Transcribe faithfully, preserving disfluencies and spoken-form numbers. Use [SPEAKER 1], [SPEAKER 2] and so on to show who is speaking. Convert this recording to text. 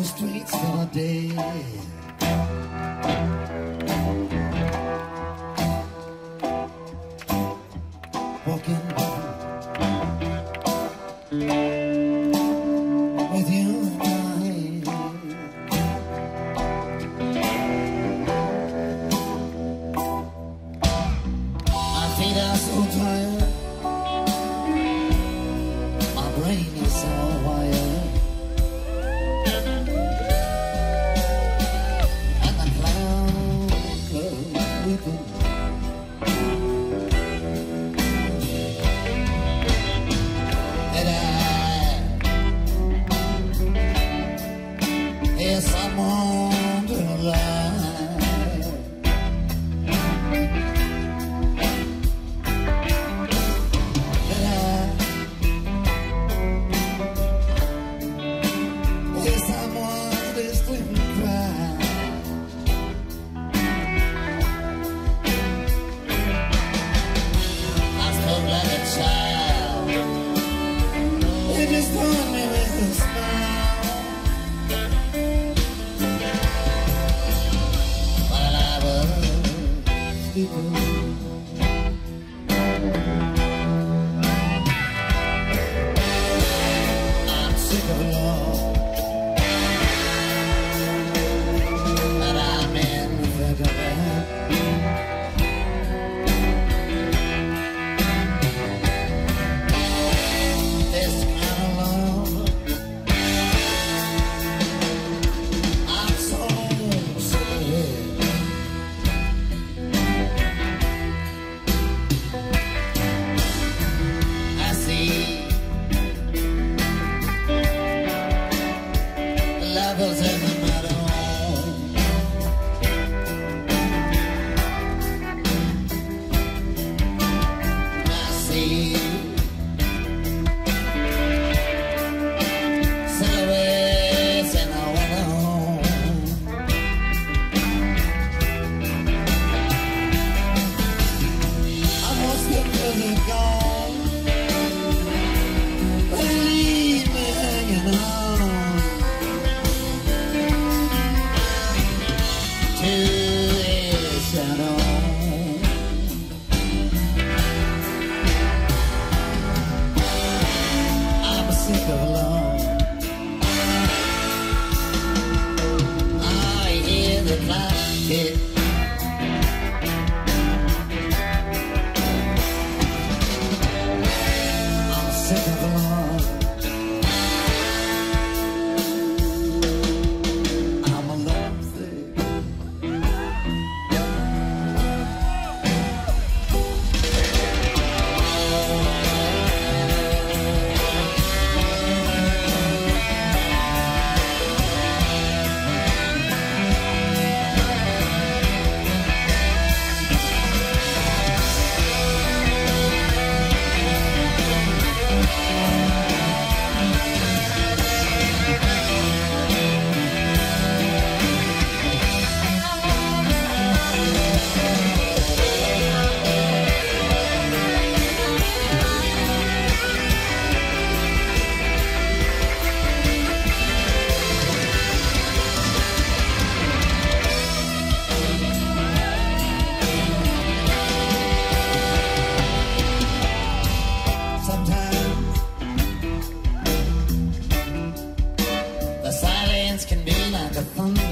[SPEAKER 1] the streets for a day. Walking with you and I. My feet are so tired, my brain is so wired. Yes, I'm on the line. But I, yes, I'm on this thing cry. I spoke like a child. It just taught me with a smile. I'm sick of love, but I'm in the thick of it. This kind of love, I'm so sick of it. Levels in the middle. I see silhouettes in a window. I must get really gone. Leave me hanging on. I'm sick of love. I hear the clock tick. I'm sick of love. I'm a lovesick. Can be like a thunder.